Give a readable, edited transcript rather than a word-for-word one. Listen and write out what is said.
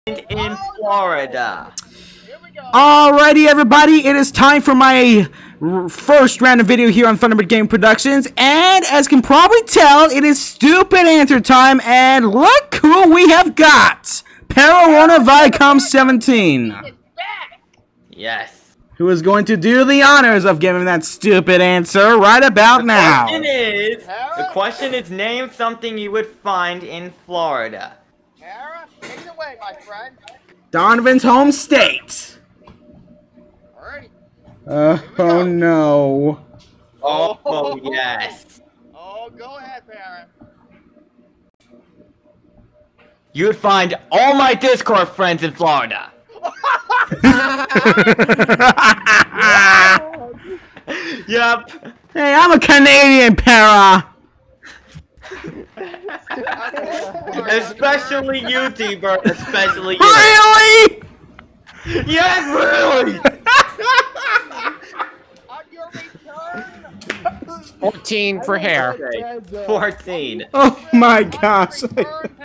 in Florida. Alrighty, everybody, it is time for my first random video here on Thunderbird Game Productions, and as you can probably tell, it is stupid answer time, and look who we have got! Pararona Viacom 17. Yes. Who is going to do the honors of giving that stupid answer right about now. The question is, name something you would find in Florida. Tara, take it away, my friend. Donovan's home state. Oh no. Oh, yes. Oh, go ahead, Parent. You would find all my Discord friends in Florida. Yep. Hey, I'm a Canadian, Para. Especially you, T-Bird. Especially you. Really? Yes, really. On your return. 14 for hair. Okay. 14. Oh my gosh. Return